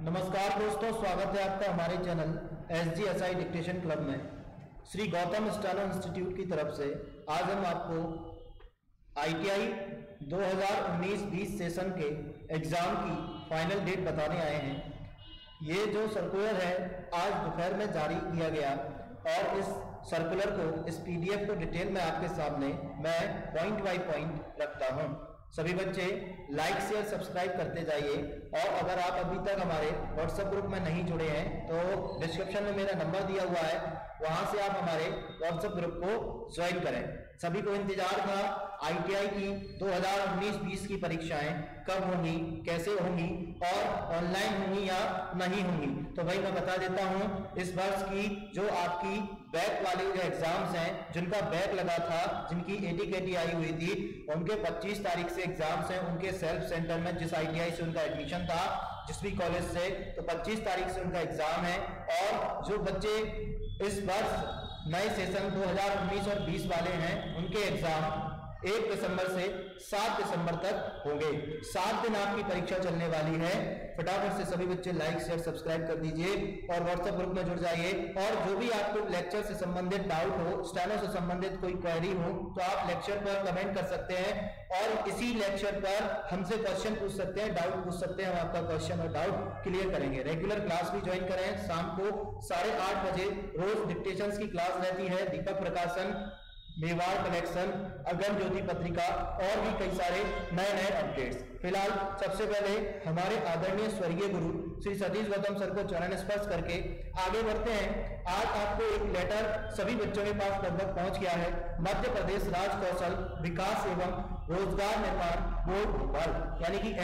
नमस्कार दोस्तों, स्वागत है आपका हमारे चैनल SGSI डिक्टेशन क्लब में। श्री गौतम स्टेनो इंस्टीट्यूट की तरफ से आज हम आपको ITI 2019-20 सेशन के एग्जाम की फाइनल डेट बताने आए हैं। ये जो सर्कुलर है आज दोपहर में जारी किया गया और इस सर्कुलर को, इस PDF को डिटेल में आपके सामने मैं पॉइंट बाय पॉइंट रखता हूं। सभी बच्चे लाइक शेयर सब्सक्राइब करते जाइए और अगर आप अभी तक हमारे व्हाट्सएप ग्रुप में नहीं जुड़े हैं तो डिस्क्रिप्शन में मेरा नंबर दिया हुआ है, वहां से आप हमारे व्हाट्सएप ग्रुप को ज्वाइन करें। सभी को इंतजार था ITI की 2019-20 की परीक्षाएं कब होंगी, कैसे होंगी और ऑनलाइन होंगी या नहीं होंगी। तो भाई मैं बता देता हूं, इस वर्ष की जो आपकी बैक वाले जो एग्जाम्स हैं, जिनका बैक लगा था, जिनकी AT-KT आई हुई थी, उनके 25 तारीख से एग्जाम्स हैं। उनके सेल्फ सेंटर में जिस ITI से उनका एडमिशन था, जिस भी कॉलेज से, तो 25 तारीख से उनका एग्जाम है। और जो बच्चे इस वर्ष नए सेशन 2019 और 20 वाले हैं, उनके एग्जाम 1 दिसंबर से 7 दिसंबर तक होंगे। 7 दिन आपकी परीक्षा चलने वाली है। फटाफट से सभी बच्चे लाइक शेयर सब्सक्राइब कर दीजिए और व्हाट्सएप ग्रुप में जुड़ जाइए। और जो भी आपको लेक्चर से संबंधित डाउट हो, स्टेनो से संबंधित कोई क्वेरी हो, तो आप लेक्चर पर कमेंट कर सकते हैं और इसी लेक्चर पर हमसे क्वेश्चन पूछ सकते हैं, डाउट पूछ सकते हैं। हम आपका क्वेश्चन और डाउट क्लियर करेंगे। रेगुलर क्लास भी ज्वाइन करें। शाम को 8:30 बजे रोज डिक्टेशंस की क्लास रहती है। दीपक प्रकाशन, मेवाड़ कलेक्शन, अगम ज्योति पत्रिका और भी कई सारे नए नए अपडेट्स। फिलहाल सबसे पहले हमारे आदरणीय स्वर्गीय गुरु श्री सतीश गौतम सर को चरण स्पर्श करके आगे बढ़ते हैं। आज आपको एक लेटर सभी बच्चों के पास लगभग पहुंच गया है। मध्य प्रदेश राज्य कौशल विकास एवं रोजगार निर्माण बोर्ड भोपाल यानी कि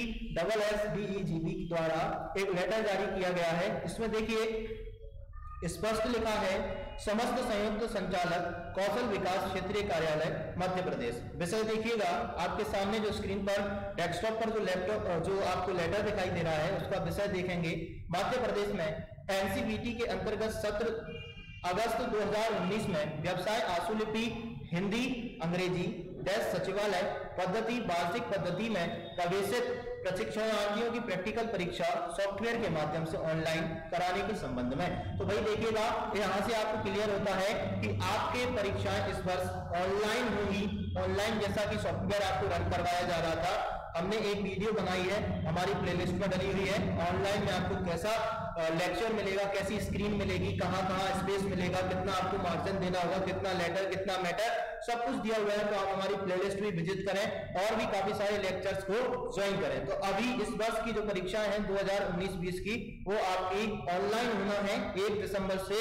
MPSSBEGB द्वारा एक लेटर जारी किया गया है। इसमें देखिए स्पष्ट लिखा है, समस्त संयुक्त संचालक कौशल विकास क्षेत्रीय कार्यालय मध्य प्रदेश। विषय देखिएगा आपके सामने जो स्क्रीन पर डेस्कटॉप पर जो लैपटॉप जो आपको लेटर दिखाई दे रहा है, उसका विषय देखेंगे। मध्य प्रदेश में NCVT के अंतर्गत सत्र अगस्त 2019 में व्यवसाय आशुलिपि हिंदी अंग्रेजी सचिवालय पद्धति वार्षिक पद्धति में प्रवेशित प्रशिक्षणार्थियों की प्रैक्टिकल परीक्षा सॉफ्टवेयर के माध्यम से ऑनलाइन कराने के संबंध में। तो भाई देखिएगा, यहां से आपको क्लियर होता है कि आपके परीक्षाएं इस वर्ष ऑनलाइन होंगी। ऑनलाइन जैसा कि सॉफ्टवेयर आपको रन करवाया जा रहा था, हमने एक वीडियो बनाई है, हमारी प्लेलिस्ट में डली हुई है। ऑनलाइन में आपको कैसा लेक्चर मिलेगा, कैसी स्क्रीन मिलेगी, कहां कहां स्पेस मिलेगा, कितना आपको मार्जिन देना होगा, कितना लेटर, कितना मैटर, सब कुछ दिया हुआ है। तो आप हमारी प्लेलिस्ट भी विजिट करें और भी काफी सारे लेक्चर्स को ज्वाइन करें। तो अभी इस वर्ष की जो परीक्षा है 2019-20 की, वो आपकी ऑनलाइन होना है 1 दिसंबर से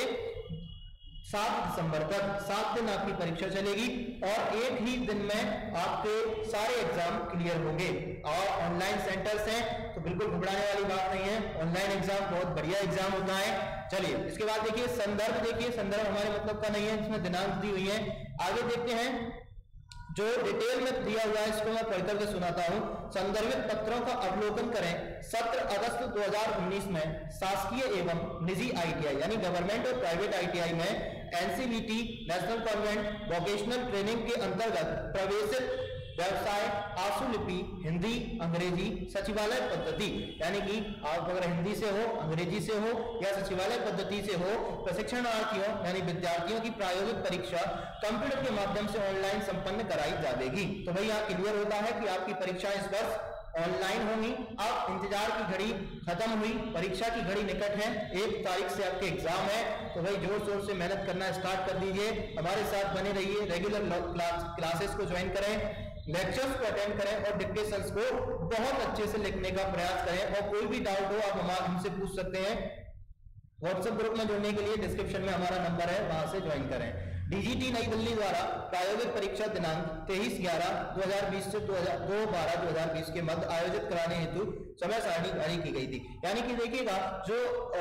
7 दिसंबर तक। 7 दिन आपकी परीक्षा चलेगी और एक ही दिन में आपके सारे एग्जाम क्लियर होंगे। और ऑनलाइन सेंटर्स हैं तो बिल्कुल घबराने वाली बात नहीं है। ऑनलाइन एग्जाम बहुत बढ़िया एग्जाम होता है। चलिए इसके बाद देखिए संदर्भ। देखिए संदर्भ हमारे मतलब का नहीं है, इसमें दिनांक दी हुई है। आगे देखते हैं जो डिटेल में दिया हुआ है, इसको मैं पढ़कर के सुनाता हूं। संदर्भित पत्रों का अवलोकन करें। सत्र अगस्त 2019 में शासकीय एवं निजी ITI यानी गवर्नमेंट और प्राइवेट ITI में NCVT national convent vocational training के अंतर्गत प्रवेशित व्यवसाय आशुलिपि हिंदी अंग्रेजी सचिवालय पद्धति यानी कि आप अगर हिंदी से हो, अंग्रेजी से हो या सचिवालय पद्धति से हो, प्रशिक्षणार्थियों यानी विद्यार्थियों की प्रायोगिक परीक्षा कंप्यूटर के माध्यम से ऑनलाइन संपन्न कराई जाएगी। तो भाई यहाँ क्लियर होता है कि आपकी परीक्षा इस वर्ष ऑनलाइन होंगी। अब इंतजार की घड़ी खत्म हुई, परीक्षा की घड़ी निकट है। 1 तारीख से आपके एग्जाम है। तो भाई जोर शोर से मेहनत करना स्टार्ट कर दीजिए, हमारे साथ बने रहिए, रेगुलर क्लासेस को ज्वाइन करें, लेक्चर्स को अटेंड करें और डिक्टेशंस को बहुत अच्छे से लिखने का प्रयास करें। और कोई भी डाउट हो आप हमसे पूछ सकते हैं। व्हाट्सएप ग्रुप में जुड़ने के लिए डिस्क्रिप्शन में हमारा नंबर है, वहां से ज्वाइन करें। DGT नई दिल्ली द्वारा प्रायोगिक परीक्षा दिनांक 23/11/2020 से 2/12/2020 के मध्य आयोजित कराने हेतु समय सारणी जारी की गई थी। यानी कि देखिएगा जो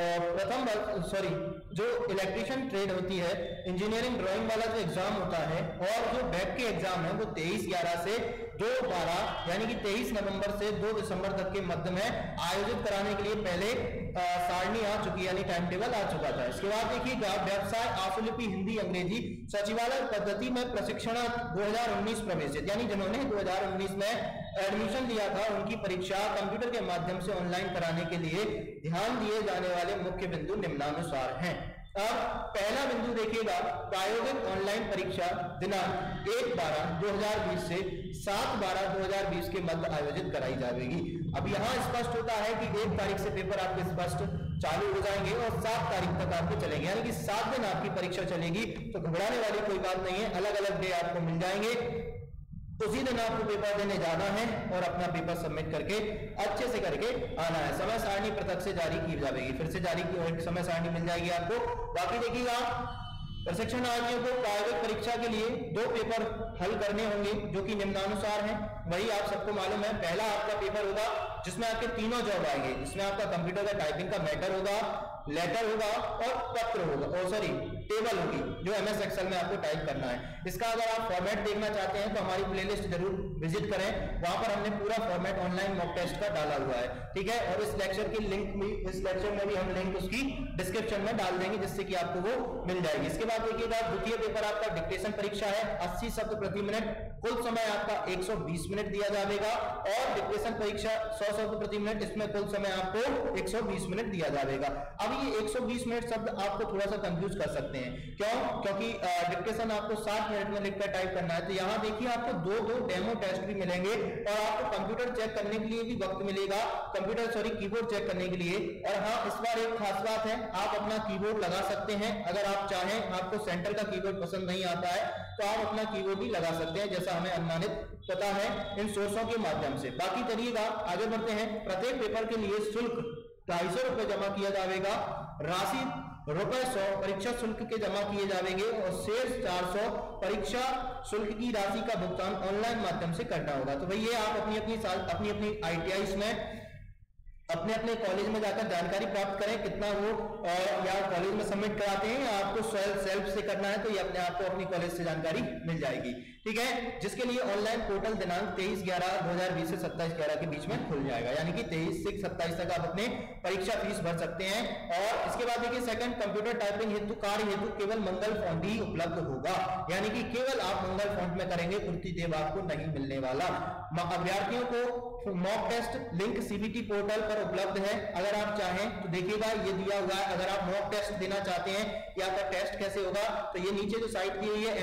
जो इलेक्ट्रिशियन ट्रेड होती है, इंजीनियरिंग ड्राइंग वाला जो एग्जाम होता है और जो बैक के एग्जाम है, वो 23/11 से 2/12 यानी कि 23 नवंबर से 2 दिसंबर तक के मध्य में आयोजित कराने के लिए पहले सारणी आ चुकी, यानी टाइम टेबल आ चुका था। इसके बाद देखिएगा व्यवसाय आशुलिपि हिंदी अंग्रेजी सचिवालय पद्धति में प्रशिक्षण 2019 प्रवेशित, यानी जिन्होंने 2019 में एडमिशन लिया था उनकी परीक्षा कंप्यूटर के माध्यम से ऑनलाइन कराने के लिए ध्यान दिए जाने वाले मुख्य बिंदु निम्नानुसार हैं। अब पहला बिंदु देखिएगा, प्रायोगिक ऑनलाइन परीक्षा दिनांक 1/12/2020 से 7/12/2020 के मध्य आयोजित कराई जाएगी। अब यहाँ स्पष्ट होता है कि 1 तारीख से पेपर आपके स्पष्ट चालू हो जाएंगे और 7 तारीख तक आपके चलेंगे, यानी कि 7 दिन आपकी परीक्षा चलेगी। तो घबराने वाली कोई बात नहीं है, अलग अलग डे आपको मिल जाएंगे। उसी दिन आपको पेपर देने जाना है और अपना पेपर सबमिट करके अच्छे से करके आना है। समय सारणी पृथक से जारी की जाएगी, फिर से जारी की समय सारणी मिल जाएगी आपको। बाकी देखिएगा प्रशिक्षणार्थियों को प्रायोगिक परीक्षा के लिए 2 पेपर हल करने होंगे जो कि निम्नानुसार हैं। वही आप सबको मालूम है, पहला आपका पेपर होगा जिसमें आपके तीनों जॉब आएंगे। इसमें आपका कंप्यूटर का टाइपिंग का मैटर होगा, लेटर होगा और पत्र होगा, और सॉरी टेबल होगी जो MS एक्सेल में आपको टाइप करना है। इसका अगर आप फॉर्मेट देखना चाहते हैं तो हमारी प्लेलिस्ट जरूर विजिट करें, वहां पर हमने पूरा फॉर्मेट ऑनलाइन मॉक टेस्ट का डाला हुआ है, ठीक है। और इस लेक्चर की लिंक भी, इस लेक्चर में भी हम लिंक उसकी डिस्क्रिप्शन में डाल देंगे जिससे कि आपको वो मिल जाएगी। इसके बाद देखिएगा द्वितीय पेपर आपका डिक्टेशन परीक्षा है, 80 शब्द प्रति मिनट, कुल समय आपका 120 मिनट दिया जाएगा। और डिक्टेशन परीक्षा 100 शब्द प्रति मिनट, इसमें कुल समय आपको 120 मिनट दिया जाएगा। अब ये 120 मिनट शब्द आपको थोड़ा सा कंफ्यूज कर सकते हैं, क्यों? क्योंकि डिक्टेशन आपको 60 मिनट में लिखकर टाइप करना है। तो यहाँ देखिए आपको 2 डेमो टेस्ट भी मिलेंगे और आपको कंप्यूटर चेक करने के लिए भी वक्त मिलेगा, कीबोर्ड चेक करने के लिए। और हाँ, इस बार एक खास बात है, आप अपना कीबोर्ड लगा सकते हैं अगर आप चाहें। आपको सेंटर का कीबोर्ड पसंद नहीं आता है तो आप अपना कीबोर्ड भी लगा सकते हैं, जैसा हमें अनुमानित पता है इन सोर्सों के माध्यम से। बाकी चलिएगा आगे बढ़ते हैं। प्रत्येक पेपर के लिए शुल्क 250 रुपए जमा किया जाएगा, राशि ₹100 परीक्षा शुल्क के जमा किए जाएंगे और शेष 400 परीक्षा शुल्क की राशि का भुगतान ऑनलाइन माध्यम से करना होगा। तो भाई ये आप अपनी ITI में अपने अपने कॉलेज में जाकर जानकारी प्राप्त करें कितना वो या कॉलेज में सबमिट कराते हैं या आपको सेल्फ से करना है, तो ये अपने आप को अपनी कॉलेज से जानकारी मिल जाएगी, ठीक है। जिसके लिए ऑनलाइन पोर्टल दिनांक 23/11/2020 से 27/11 के बीच में खुल जाएगा, यानी कि 23 से 27 तक आप अपने परीक्षा फीस भर सकते हैं। और इसके बाद देखिए सेकंड, कंप्यूटर टाइपिंग हेतु कार्य हेतु केवल मंगल फॉन्ट ही उपलब्ध होगा, यानी कि केवल आप मंगल फॉन्ट में करेंगे, कुर्ती देव आपको नहीं मिलने वाला। अभ्यर्थियों को mock test link CBT portal पर उपलब्ध है, अगर आप चाहें तो देखिएगा ये दिया हुआ है। अगर आप मॉक टेस्ट देना चाहते हैं या आपका टेस्ट कैसे होगा, तो ये नीचे जो साइट दी हुई है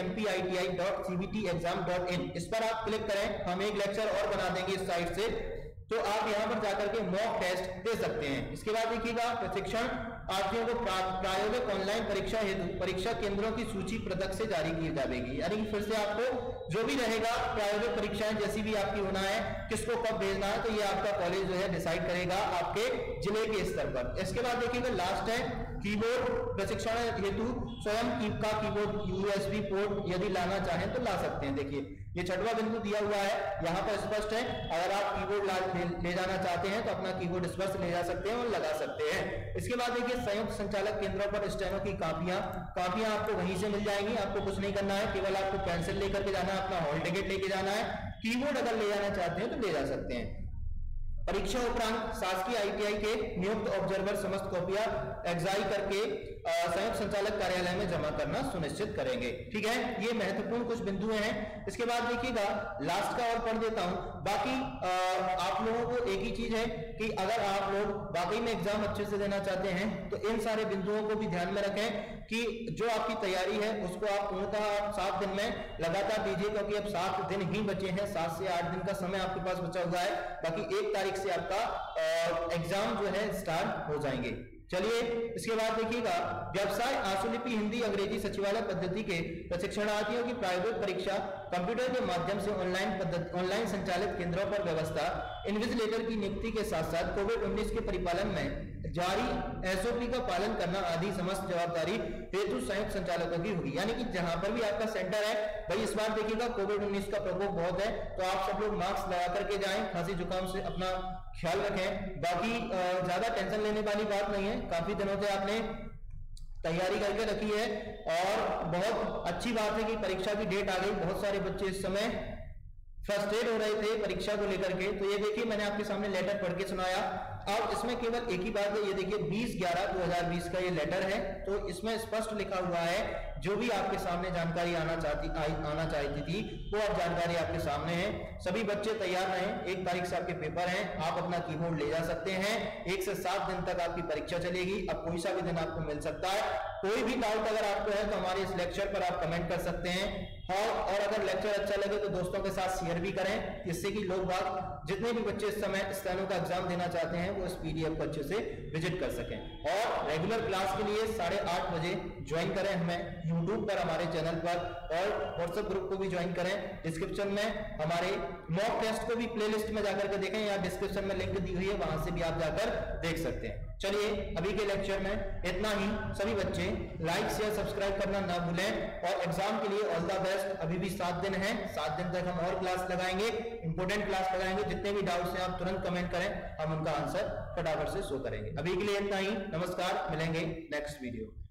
mpiti.cbtexam.in, इस पर आप क्लिक करें। हम एक लेक्चर और बना देंगे इस साइट से, तो आप यहां पर जाकर के मॉक टेस्ट दे सकते हैं। इसके बाद देखिएगा प्रशिक्षण प्रार्थियों को प्रायोगिक ऑनलाइन परीक्षा हेतु परीक्षा केंद्रों की सूची पृथक से जारी की जाएगी, यानी कि फिर से आपको जो भी रहेगा प्रायोगिक परीक्षाएं जैसी भी आपकी होना है, किसको कब भेजना है, तो ये आपका कॉलेज जो है डिसाइड करेगा आपके जिले के स्तर पर। इसके बाद देखिएगा लास्ट है कीबोर्ड प्रशिक्षण हेतु स्वयं का कीबोर्ड USB पोर्ट यदि लाना चाहें तो ला सकते हैं। देखिए ये 6वां बिंदु दिया हुआ है, यहाँ पर स्पष्ट है, अगर आप कीबोर्ड ले जाना चाहते हैं तो अपना कीबोर्ड स्पष्ट ले जा सकते हैं और लगा सकते हैं। इसके बाद देखिए संयुक्त संचालक केंद्रों पर स्टेनो की कापियां आपको वहीं से मिल जाएंगी, आपको कुछ नहीं करना है, केवल आपको पेंसिल लेकर के जाना है, अपना हॉल टिकट लेके जाना है। कीबोर्ड अगर ले जाना चाहते हैं तो ले जा सकते हैं। परीक्षा उपरांत शासकीय ITI के नियुक्त ऑब्जर्वर समस्त कॉपियां एग्जाई करके संयुक्त संचालक कार्यालय में जमा करना सुनिश्चित करेंगे, ठीक है। ये महत्वपूर्ण कुछ बिंदु हैं। इसके बाद देखिएगा लास्ट का और पढ़ देता हूं। बाकी आप लोगों को एक ही चीज है कि अगर आप लोग वाकई में एग्जाम अच्छे से देना चाहते हैं तो इन सारे बिंदुओं को भी ध्यान में रखें कि जो आपकी तैयारी है उसको आप पूर्णतः 7 दिन में लगातार दीजिए, क्योंकि अब 7 दिन ही बचे हैं, 7 से 8 दिन का समय आपके पास बचा हुआ है। बाकी 1 तारीख से आपका एग्जाम जो है स्टार्ट हो जाएंगे। चलिए इसके बाद देखिएगा व्यवसाय आशुलिपि हिंदी अंग्रेजी सचिवालय पद्धति के प्रशिक्षणार्थियों की प्रायोगिक परीक्षा कंप्यूटर के माध्यम से ऑनलाइन संचालित केंद्रों पर व्यवस्था, इन्विजिलेटर की नियुक्ति के साथ साथ कोविड-19 के परिपालन में जारी SOP का पालन करना आदि समस्त जवाबदारी हेतु संयुक्त संचालकों की होगी। यानी कि जहां पर भी आपका सेंटर है भाई, इस बार देखिएगा कोविड-19 का प्रकोप बहुत है, तो आप सब लोग मास्क लगा करके जाएं, खांसी जुकाम से अपना ख्याल रखें। बाकी ज्यादा टेंशन लेने वाली बात नहीं है, काफी दिनों से आपने तैयारी करके रखी है और बहुत अच्छी बात है कि परीक्षा की डेट आ गई। बहुत सारे बच्चे इस समय फ्रस्ट्रेट हो रहे थे परीक्षा को लेकर के, तो ये देखिए मैंने आपके सामने लेटर पढ़ के सुनाया। अब इसमें केवल एक ही बात है, ये देखिए 20/11/2020 का ये लेटर है, तो इसमें स्पष्ट लिखा हुआ है जो भी आपके सामने जानकारी आना चाहती थी वो अब जानकारी आपके सामने है। सभी बच्चे तैयार रहें, 1 तारीख से आपके पेपर हैं, आप अपना कीबोर्ड ले जा सकते हैं। 1 से 7 दिन तक आपकी परीक्षा चलेगी, अब कोई सा भी दिन आपको मिल सकता है। कोई भी डाउट अगर आपको है तो हमारे इस लेक्चर पर आप कमेंट कर सकते हैं, और अगर लेक्चर अच्छा लगे तो दोस्तों के साथ शेयर भी करें, जिससे कि लोग बात जितने भी बच्चे इस समय स्टेनो का एग्जाम देना चाहते हैं वो इस पीडीएफ को अच्छे से विजिट कर सकें। और रेगुलर क्लास के लिए 8:30 बजे ज्वाइन करें हमें यूट्यूब पर, हमारे चैनल पर, और व्हाट्सएप ग्रुप को भी ज्वाइन करें। डिस्क्रिप्शन में हमारे मॉक टेस्ट को भी प्लेलिस्ट में जाकर के देखें, या डिस्क्रिप्शन में लिंक दी हुई है, वहां से भी आप जाकर देख सकते हैं। चलिए अभी के लेक्चर में इतना ही। सभी बच्चे लाइक शेयर सब्सक्राइब करना ना भूलें, और एग्जाम के लिए ऑल द बेस्ट। अभी भी 7 दिन है, 7 दिन तक हम और क्लास लगाएंगे, इंपोर्टेंट क्लास लगाएंगे। जितने भी डाउट्स हैं आप तुरंत कमेंट करें, हम उनका आंसर फटाफट से शो करेंगे। अभी के लिए इतना ही, नमस्कार, मिलेंगे नेक्स्ट वीडियो।